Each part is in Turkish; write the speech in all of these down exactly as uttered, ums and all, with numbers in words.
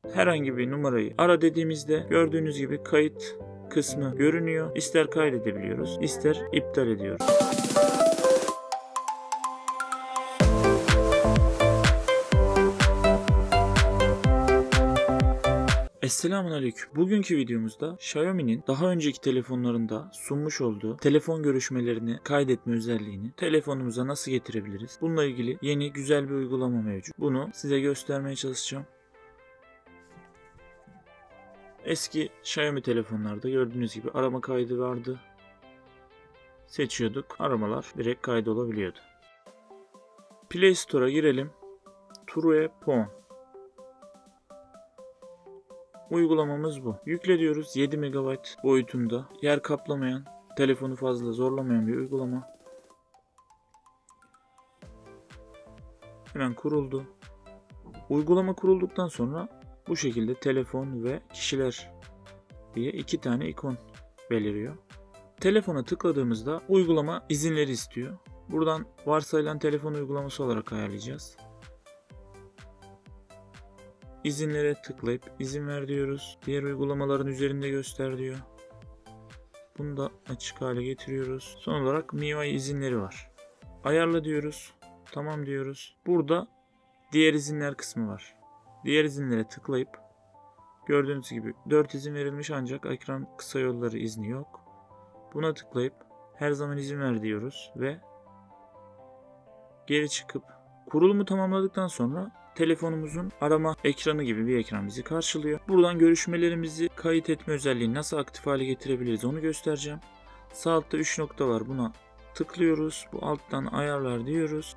herhangi bir numarayı ara dediğimizde gördüğünüz gibi kayıt kısmı görünüyor. İster kaydedebiliyoruz, ister iptal ediyoruz. Esselamunaleyküm. Bugünkü videomuzda Xiaomi'nin daha önceki telefonlarında sunmuş olduğu telefon görüşmelerini kaydetme özelliğini telefonumuza nasıl getirebiliriz? Bununla ilgili yeni güzel bir uygulama mevcut. Bunu size göstermeye çalışacağım. Eski Xiaomi telefonlarda gördüğünüz gibi arama kaydı vardı. Seçiyorduk. Aramalar direkt kaydolabiliyordu. Play Store'a girelim. TruePhone. Uygulamamız bu. Yükle diyoruz. yedi megabayt boyutunda. Yer kaplamayan, telefonu fazla zorlamayan bir uygulama. Hemen kuruldu. Uygulama kurulduktan sonra bu şekilde telefon ve kişiler diye iki tane ikon beliriyor. Telefona tıkladığımızda uygulama izinleri istiyor. Buradan varsayılan telefon uygulaması olarak ayarlayacağız. İzinlere tıklayıp izin ver diyoruz. Diğer uygulamaların üzerinde göster diyor. Bunu da açık hale getiriyoruz. Son olarak M I U I izinleri var. Ayarla diyoruz. Tamam diyoruz. Burada diğer izinler kısmı var. Diğer izinlere tıklayıp gördüğünüz gibi dört izin verilmiş ancak ekran kısa yolları izni yok. Buna tıklayıp her zaman izin ver diyoruz ve geri çıkıp kurulumu tamamladıktan sonra telefonumuzun arama ekranı gibi bir ekran bizi karşılıyor. Buradan görüşmelerimizi kayıt etme özelliğini nasıl aktif hale getirebiliriz onu göstereceğim. Sağ altta üç nokta var. Buna tıklıyoruz. Bu alttan ayarlar diyoruz.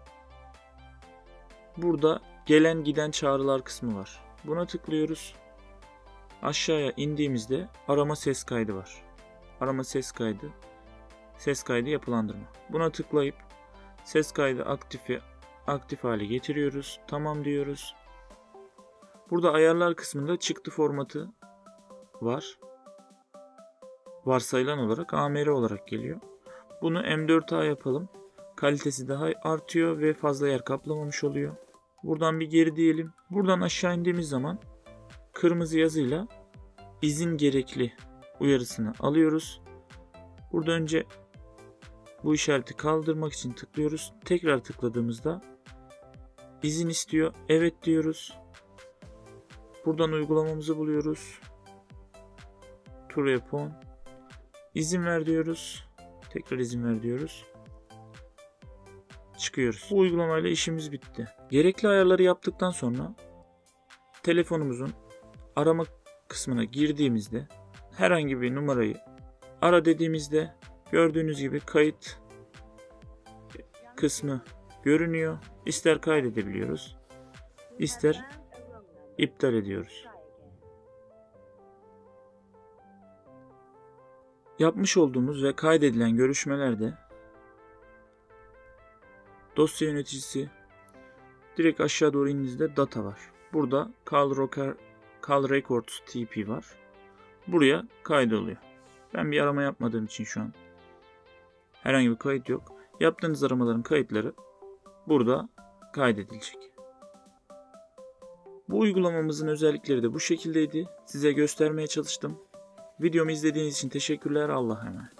Burada gelen giden çağrılar kısmı var. Buna tıklıyoruz. Aşağıya indiğimizde arama ses kaydı var. Arama ses kaydı. Ses kaydı yapılandırma. Buna tıklayıp ses kaydı aktifi aktif hale getiriyoruz. Tamam diyoruz. Burada ayarlar kısmında çıktı formatı var. Varsayılan olarak A M R olarak geliyor. Bunu M dört A yapalım. Kalitesi daha artıyor ve fazla yer kaplamamış oluyor. Buradan bir geri diyelim. Buradan aşağı indiğimiz zaman kırmızı yazıyla izin gerekli uyarısını alıyoruz. Burada önce bu işareti kaldırmak için tıklıyoruz. Tekrar tıkladığımızda izin istiyor. Evet diyoruz. Buradan uygulamamızı buluyoruz. TruePhone. İzin ver diyoruz. Tekrar izin ver diyoruz. Çıkıyoruz. Bu uygulamayla işimiz bitti. Gerekli ayarları yaptıktan sonra telefonumuzun arama kısmına girdiğimizde herhangi bir numarayı ara dediğimizde gördüğünüz gibi kayıt kısmı görünüyor. İster kaydedebiliyoruz, ister iptal ediyoruz. Yapmış olduğumuz ve kaydedilen görüşmelerde dosya yöneticisi direkt aşağı doğru indiğinizde data var. Burada Call, Rocker, Call Records T P var. Buraya kaydoluyor. Ben bir arama yapmadığım için şu an herhangi bir kayıt yok. Yaptığınız aramaların kayıtları burada kaydedilecek. Bu uygulamamızın özellikleri de bu şekildeydi. Size göstermeye çalıştım. Videomu izlediğiniz için teşekkürler. Allah'a emanet.